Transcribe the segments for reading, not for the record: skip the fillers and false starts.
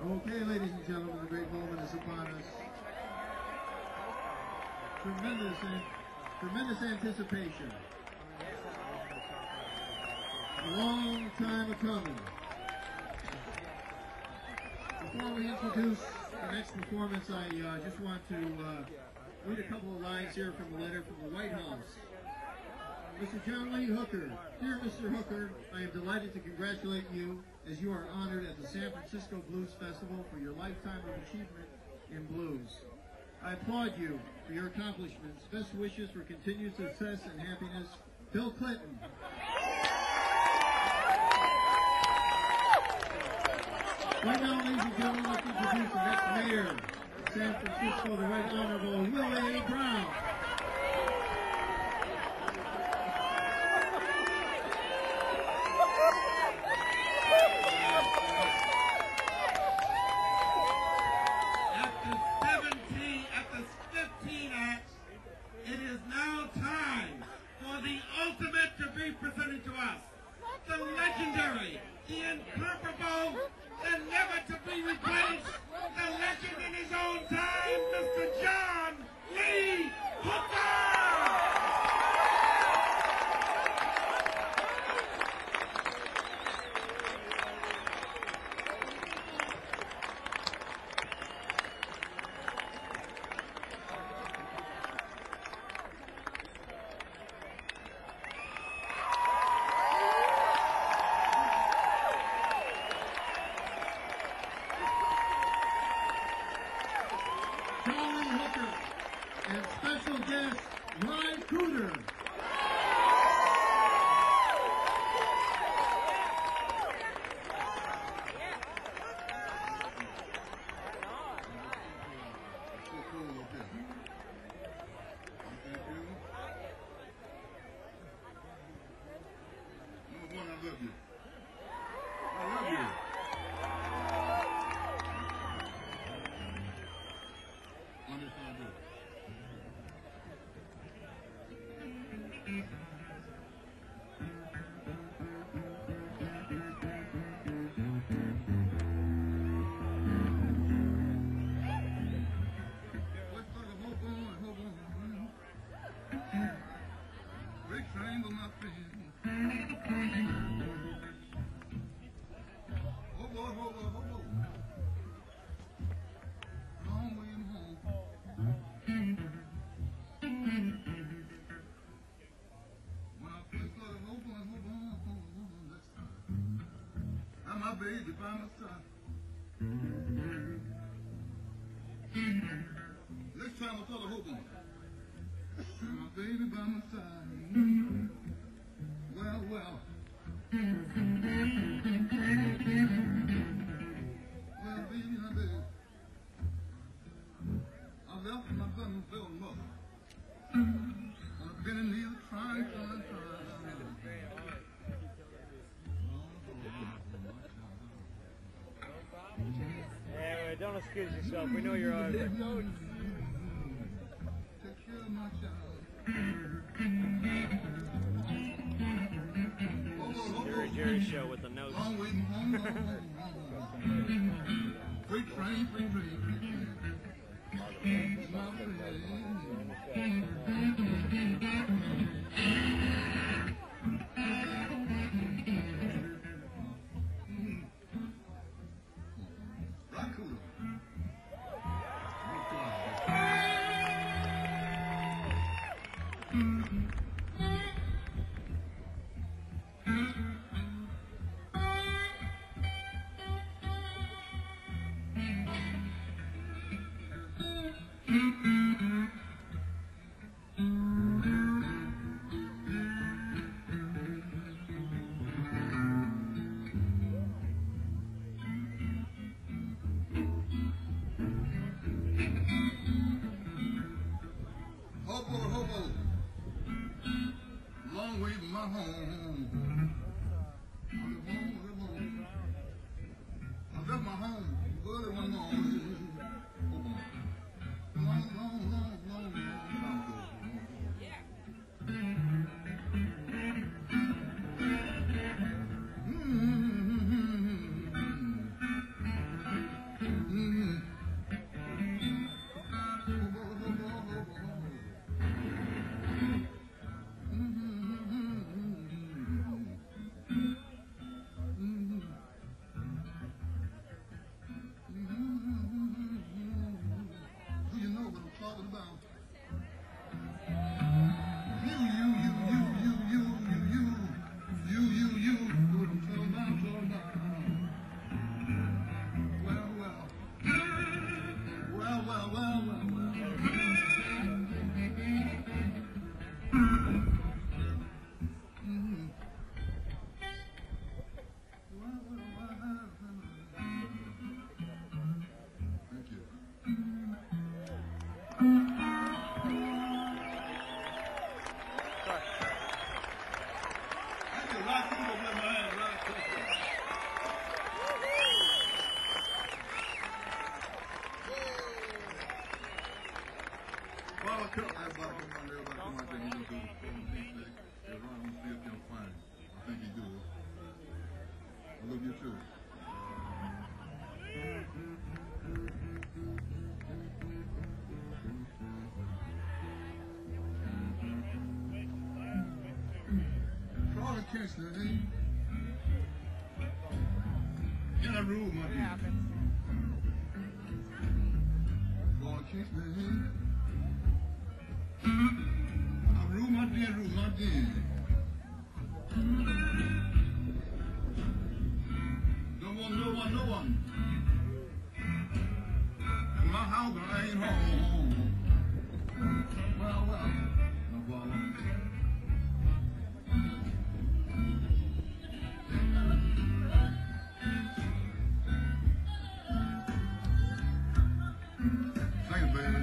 Okay, ladies and gentlemen, the great moment is upon us. Tremendous anticipation. A long time coming. Before we introduce the next performance, I just want to read a couple of lines here from a letter from the White House. Mr. John Lee Hooker, dear Mr. Hooker, I am delighted to congratulate you as you are honored at the San Francisco Blues Festival for your lifetime of achievement in blues. I applaud you for your accomplishments. Best wishes for continued success and happiness. Bill Clinton. Right now, ladies and gentlemen, let's introduce the next mayor of San Francisco, the Right Honorable Willie Brown. After 15 acts, it is now time for the ultimate to be presented to us. The legendary, the incomparable, the never to be replaced, the legend in his own time, Mr. John Lee Hooker! And special guest, Ry Cooder. Number one, I love you. I love you. Understand I do. Big triangle, my friend. Hobo, hobo, hobo. Long way home. When I first started hobo, that's time. Now my baby by my side. Next time I saw the hobo. My baby by my side. Well, well. Well, baby, my baby. I left my Glenville mother. I've been in need of trying. Yeah, don't excuse yourself. We know you're ugly. Take care of my child. Jerry show with the nose. Long way home, long home. Freight train, freight train. My friend. Raccoon. Hobo, hobo. Long way from my home. I left my home early one morning. Long time ago. you too. Charlie Kingston, in a room, my dear. Charlie Kingston, a room, my dear, room, my dear. No one. In my house, I ain't home. Well, no problem. Sing it, baby.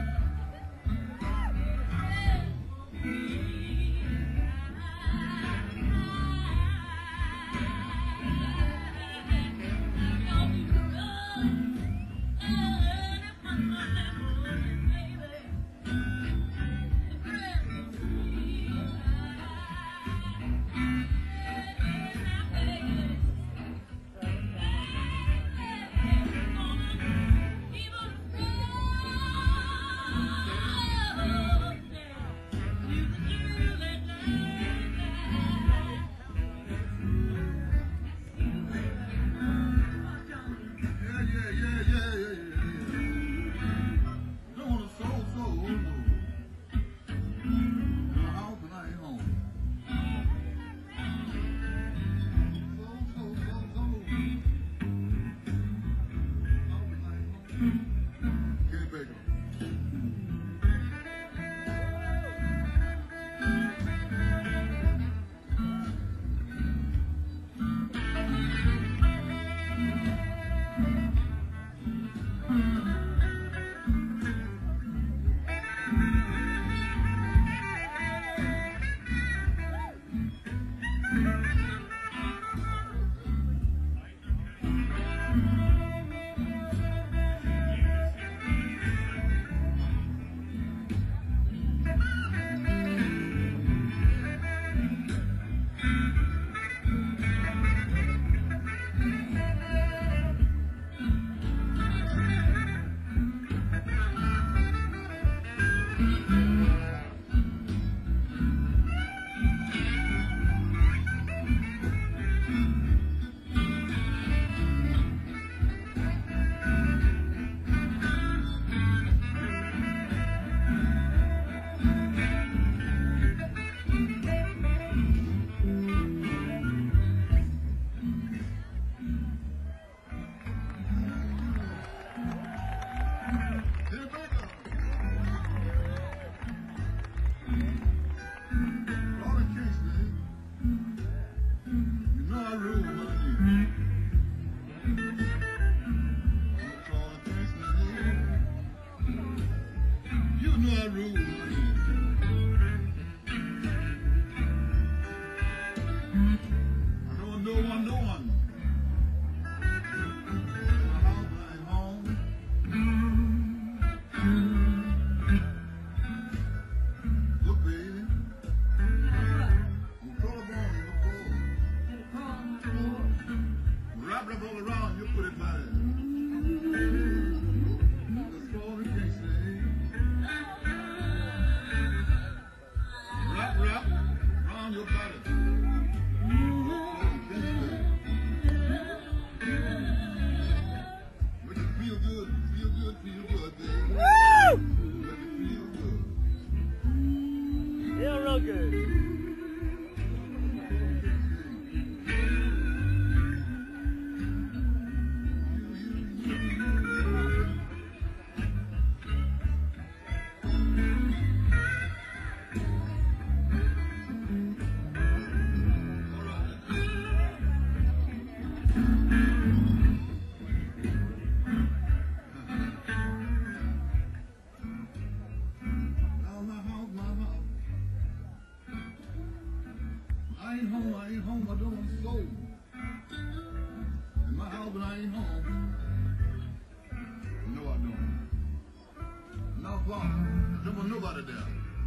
There was nobody there.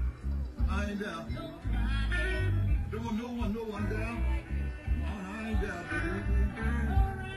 I ain't there. There was no one there. I ain't there, baby.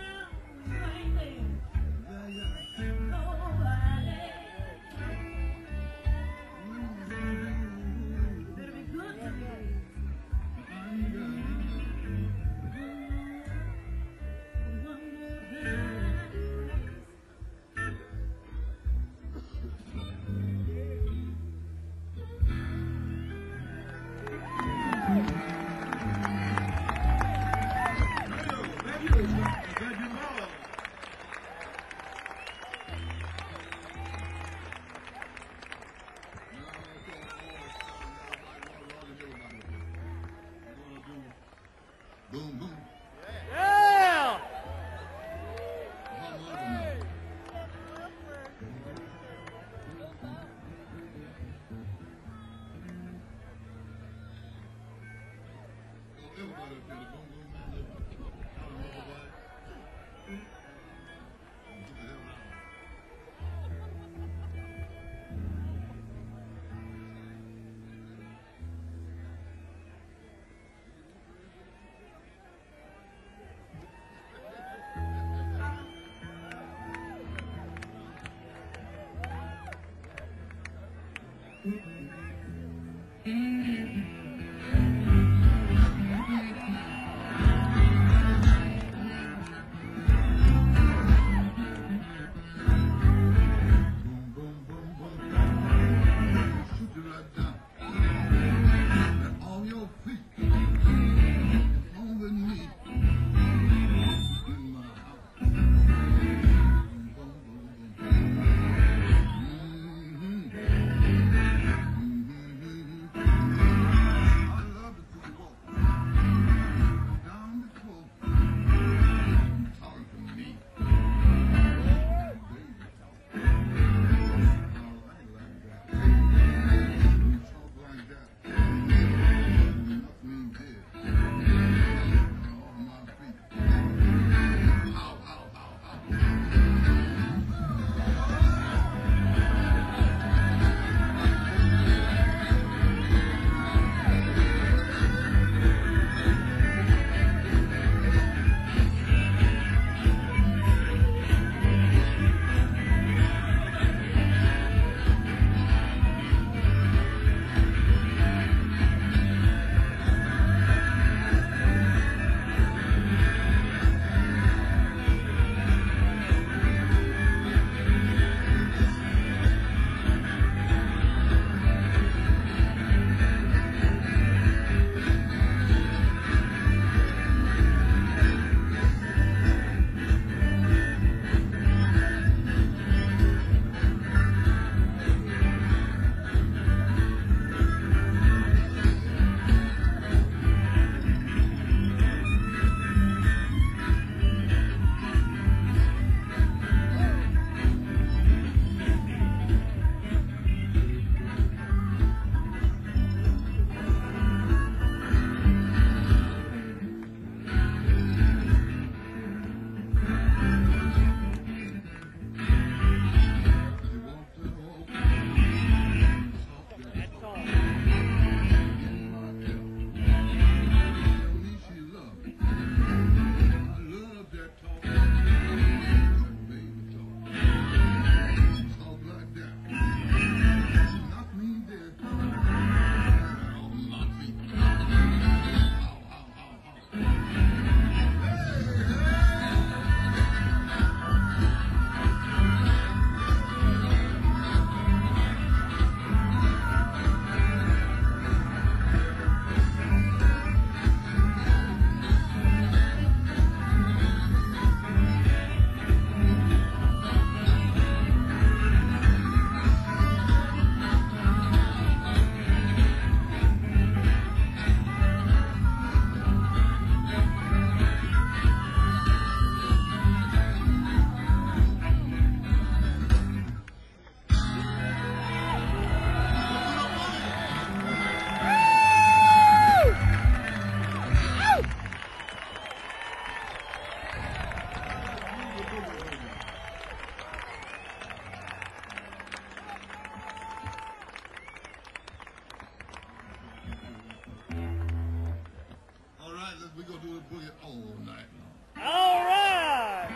We gonna do the boogie all night long. All right.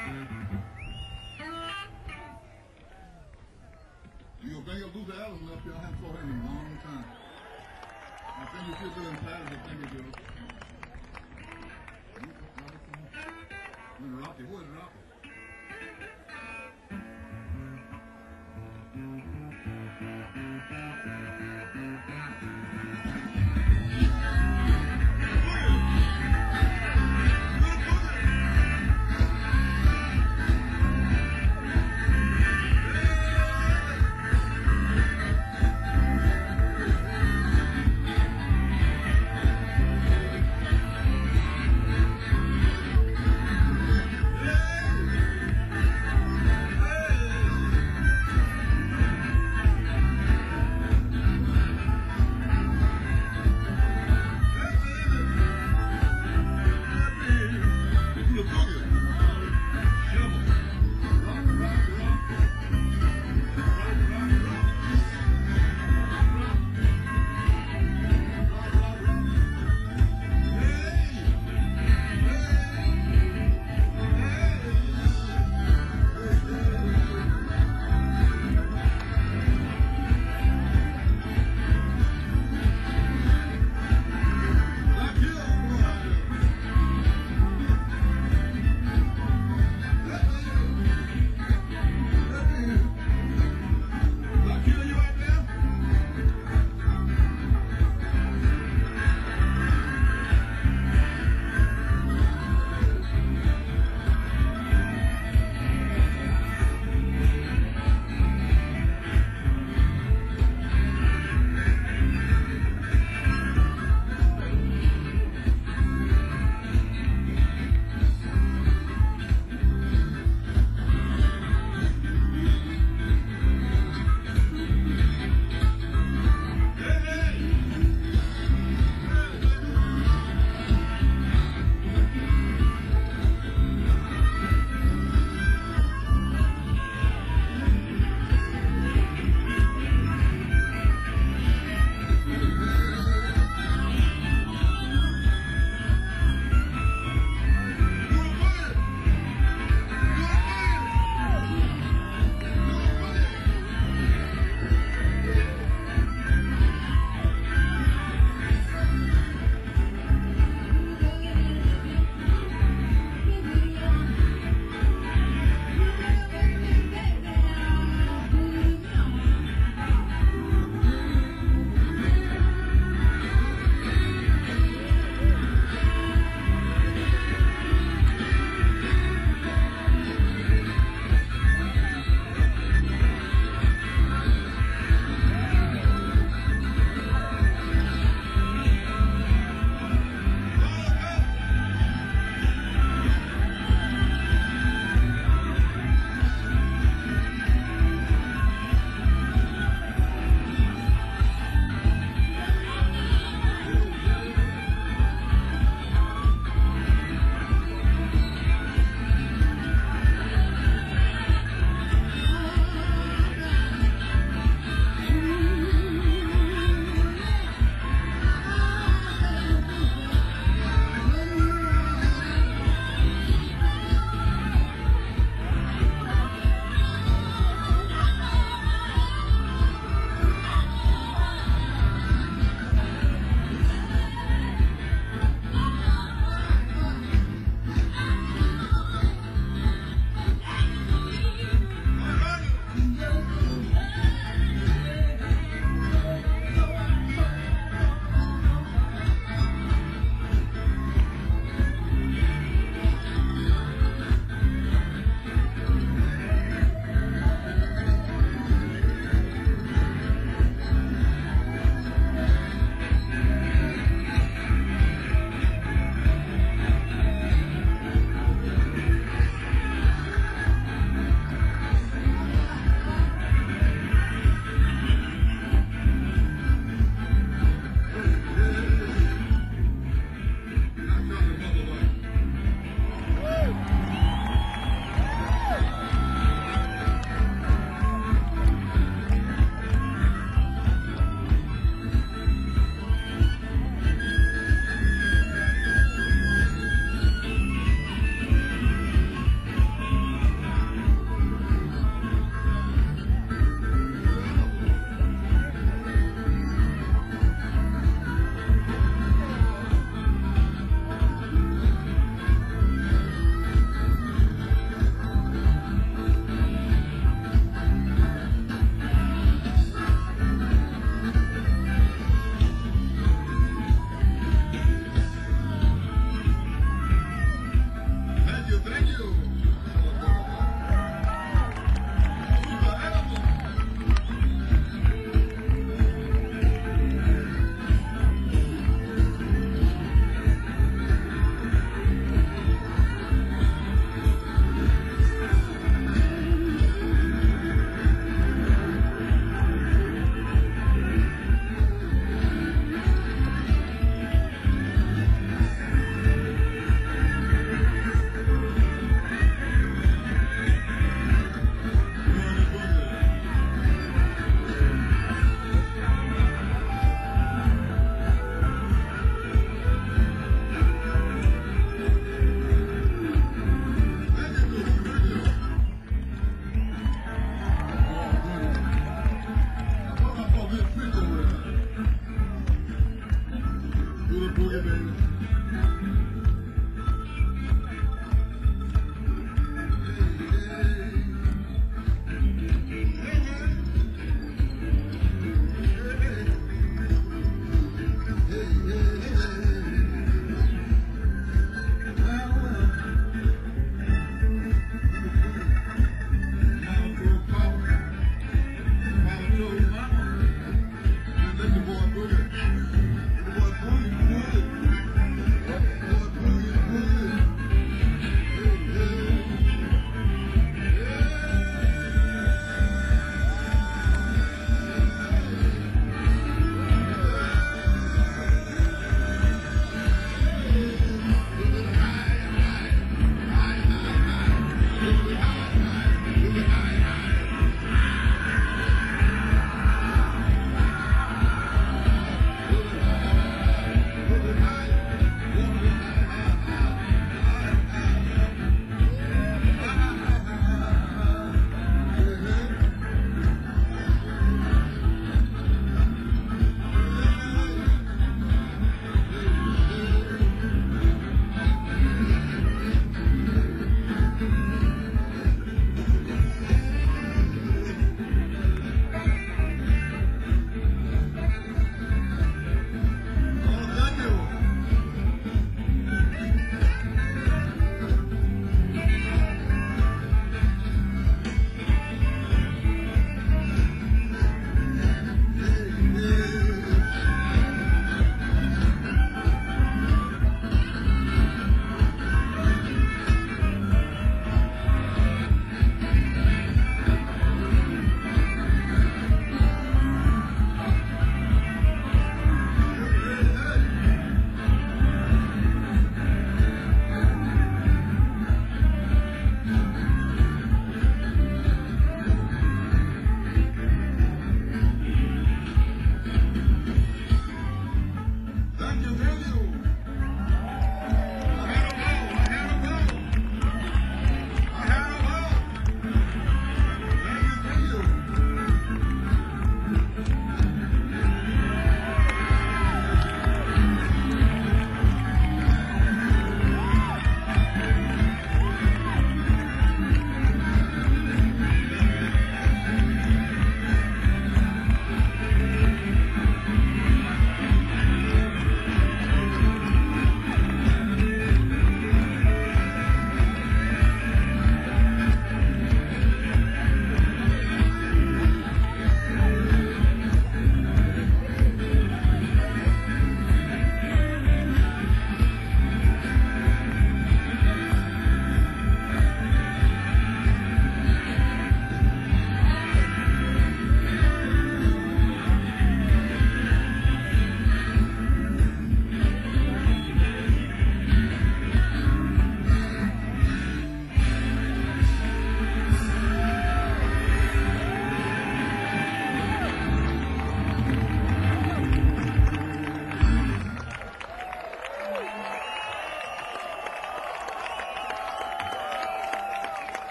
You gonna bring up Luther Allen up here? I haven't saw him in a long time. I think you should do in Paris. I think you do. Rocky, who is Rocky?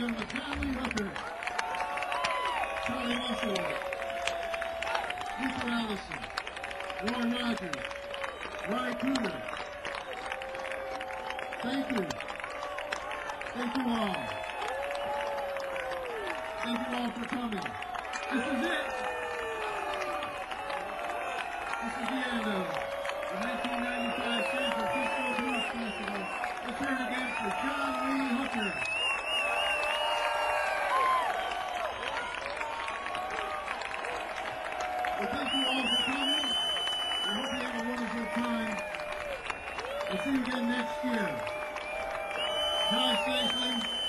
from John Lee Hooker, Charlie Musselwhite, Luther Allison, Roy Rogers, Ronnie Cougar. Thank you. Thank you all. Thank you all for coming. This is it. This is the end of the 1995 San Francisco Blues Festival. Let's hear it again for John Lee Hooker. Well, thank you all for coming. We hope you have a wonderful time. We'll see you again next year. Drive safely.